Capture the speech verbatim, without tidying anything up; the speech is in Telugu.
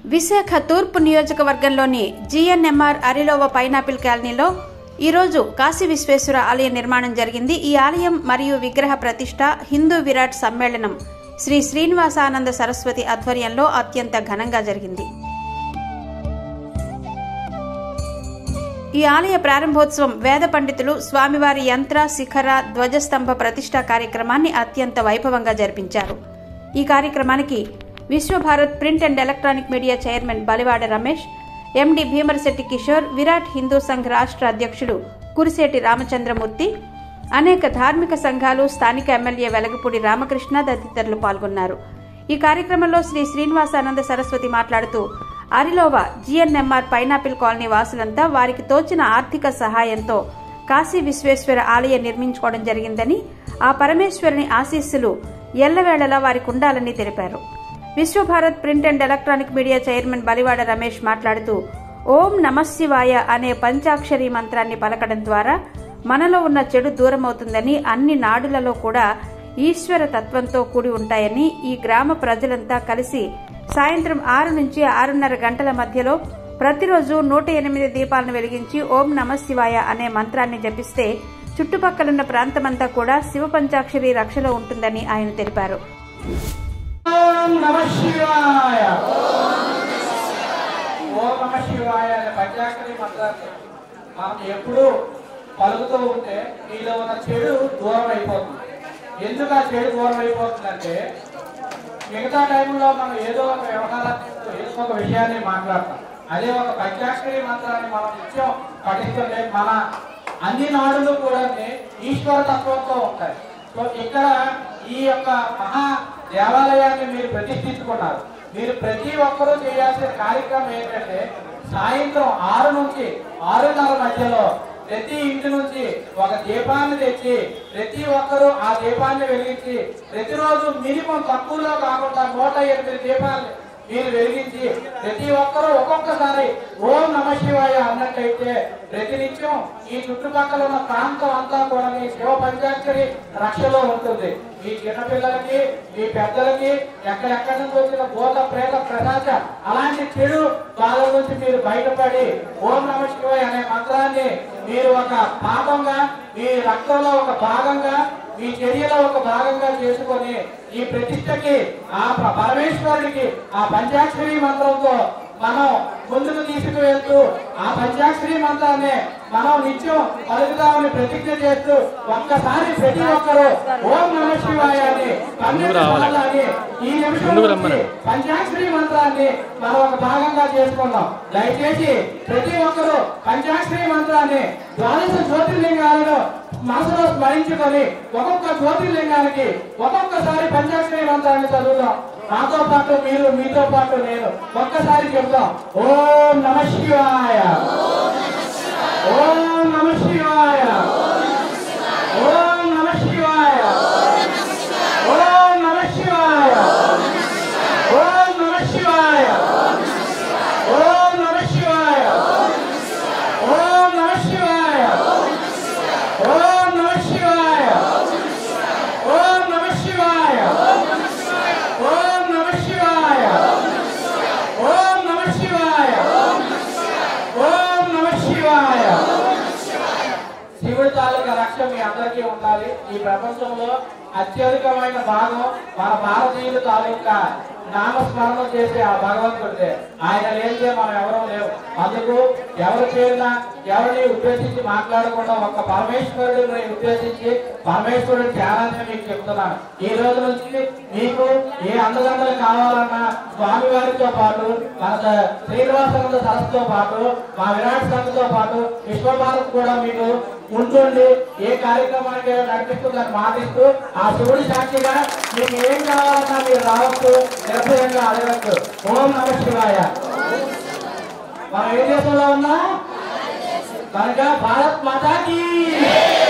విశాఖ తూర్పు నియోజకవర్గంలోని జిఎన్ఎంఆర్ అరిలోవ పైనాపిల్ కాలనీలో ఈరోజు కాశీ విశ్వేశ్వర ఆలయ నిర్మాణం జరిగింది. ఈ ఆలయం మరియు విగ్రహ ప్రతిష్ట హిందూ విరాట్ సమ్మేళనం శ్రీ శ్రీనివాసానంద సరస్వతి ఆధ్వర్యంలో అత్యంత ఘనంగా జరిగింది. ఈ ఆలయ ప్రారంభోత్సవం వేద పండితులు స్వామివారి యంత్ర శిఖర ధ్వజస్తంభ ప్రతిష్ఠా కార్యక్రమాన్ని అత్యంత వైభవంగా జరిపించారు. ఈ కార్యక్రమానికి Vishwabharat print and electronic media chairman Balivada Ramesh, MD Bhimarasetti Kishore, Virat Hindu Sangh రాష్ట్ర అధ్యక్షుడు కురిశెట్టి రామచంద్రమూర్తి, అనేక ధార్మిక సంఘాలు, స్థానిక ఎమ్మెల్యే వెలగపూడి రామకృష్ణ తదితరులు పాల్గొన్నారు. ఈ కార్యక్రమంలో శ్రీ శ్రీనివాసానంద సరస్వతి మాట్లాడుతూ అరిలోవ జిఎన్ఎంఆర్ పైనాపిల్ కాలనీ వాసులంతా వారికి తోచిన ఆర్థిక సహాయంతో కాశీ విశ్వేశ్వర ఆలయం నిర్మించుకోవడం జరిగిందని, ఆ పరమేశ్వరుని ఆశీస్సులు ఎల్లవేళలా వారికి ఉండాలని తెలిపారు. Vishwabharat print and electronic media chairman Balivada Ramesh మాట్లాడుతూ ఓం నమశివాయ అనే పంచాక్షరి మంత్రాన్ని పలకడం ద్వారా మనలో ఉన్న చెడు దూరమవుతుందని, అన్ని నాడులలో కూడా ఈశ్వర తత్వంతో కూడి ఉంటాయని, ఈ గ్రామ ప్రజలంతా కలిసి సాయంత్రం ఆరు నుంచి ఆరున్నర గంటల మధ్యలో ప్రతిరోజు నూట ఎనిమిది దీపాలను వెలిగించి ఓం నమశివాయ అనే మంత్రాన్ని జపిస్తే చుట్టుపక్కలున్న ప్రాంతమంతా కూడా శివ పంచాక్షరి రక్షలో ఉంటుందని ఆయన తెలిపారు. ఓం నమశివాయ ఓం నమశివాయ అనే పంచాక్షరి మంత్రాన్ని మనం ఎప్పుడు పలుకుతూ ఉంటే మీలో ఉన్న చెడు దూరం అయిపోతుంది. ఎందుకు ఆ చెడు దూరం అయిపోతుందంటే, మిగతా టైంలో మనం ఏదో ఒక వ్యవహారాన్ని ఏదో ఒక విషయాన్ని మాట్లాడతాం. అదే ఒక పంచాక్షరి మంత్రాన్ని మనం నిత్యం పఠిస్తుంటే మన అన్ని నాడులు కూడా ఈశ్వర తత్వంతో ఉంటాయి. సో ఇక్కడ ఈ యొక్క మహా దేవాలయాన్ని మీరు ప్రతిష్ఠించుకున్నారు. మీరు ప్రతి ఒక్కరూ చేయాల్సిన కార్యక్రమం ఏంటంటే, సాయంత్రం ఆరు నుంచి ఆరున్నర మధ్యలో ప్రతి ఇంటి నుంచి ఒక దీపాన్ని తెచ్చి ప్రతి ఒక్కరూ ఆ దీపాన్ని వెలిగించి ప్రతిరోజు మినిమం తక్కువలో కాకుండా నూట ఎనిమిది దీపాలు మీరు వెలిగించి ప్రతి ఒక్కరూ ఒక్కొక్కసారి ఓం నమశివాయ అన్నట్టయితే ప్రతినిత్యం ఈ చుట్టుపక్కల ఉన్న ప్రాంతం అంతా కూడా మీ శివ పంచాక్షరి రక్షలో ఉంటుంది. మీ చిన్నపిల్లలకి, మీ పెద్దలకి, ఎక్కడెక్కడి నుంచి వచ్చిన భూత ప్రేత ప్రసాద అలాంటి చెడు బాధ నుంచి మీరు బయటపడి ఓం నమశివాయ అనే మంత్రాన్ని మీరు ఒక పాపంగా, మీ రక్తంలో ఒక భాగంగా, మీ చర్యలో ఒక భాగంగా చేసుకొని ఈ ప్రతిష్టకి ఆ పరమేశ్వరుడికి ఆ పంచాక్షరి మంత్రంతో మనం ముందుకు తీసుకువెళ్తూ ఆ పంచాక్షరి మంత్రాన్ని మనం నిత్యం పలుకుదామని ప్రతిజ్ఞ చేస్తూ ఒక్కసారి ప్రతి ఒక్కరూ ఓం నమశివాయ అని పన్నెండు సార్లు అని ఈ నిమిషం పంచాక్షరి మంత్రాన్ని మనం ఒక భాగంగా చేసుకున్నాం. దయచేసి ప్రతి ఒక్కరూ పంచాక్షరి మంత్రాన్ని ద్వాదశ జ్యోతిర్లింగాలను మనసులో స్మరించుకొని ఒక్కొక్క జ్యోతిర్లింగానికి ఒక్కొక్కసారి పంచాక్షరి మంత్రాన్ని చదువుదాం. నాతో పాటు మీరు, మీతో పాటు నేను ఒక్కసారి చెప్తాం. ఓం నమశివాయ, ఓం నమశివాయ, ఓం నమశివాయ, ఓం నమశివాయ, ఓం నమశివాయ, ఓం నమశివాయ, ఓం నమశివాయ, ఓం నమశివాయ, ఓం నమశివాయ, ఓం నమశివాయ, ఓం నమశివాయ, ఓం నమశివాయ. శివుడి తాలూకా రక్ష మీ అందరికీ ఉండాలి. ఈ ప్రపంచంలో అత్యధికమైన భాగం మన భారతీయుల తాలూకా నామస్మరణ చేసే ఆ భగవంతుడిదే. ఆయన లేనిదే మనం ఎవరూ లేవు. అందుకు ఎవరు చేరినా ఎవరిని ఉద్దేశించి మాట్లాడకుండా ఒక్క పరమేశ్వరుడిని ఉద్దేశించి పరమేశ్వరుడి ధ్యానాన్ని మీకు చెప్తున్నాను. ఈ రోజు నుంచి మీకు ఏ అందగందలు కావాలన్నా స్వామివారితో పాటు మన శ్రీనివాసానంద సరస్సుతో పాటు మా విరాట్ సంఘతో పాటు విశ్వభారత్ కూడా మీకు ఉంటుండి ఏ కార్యక్రమానికి నడిపిస్తుందని మాటిస్తూ ఆ శివుడి సాక్షిగా మీకు ఏం కావాలన్నా మీరు రావచ్చు, నిర్భయంగా అడగచ్చు. ఓం నమశివాయ. మనం ఏ దేశంలో ఉన్నా కనుక భారత్ మాతాకి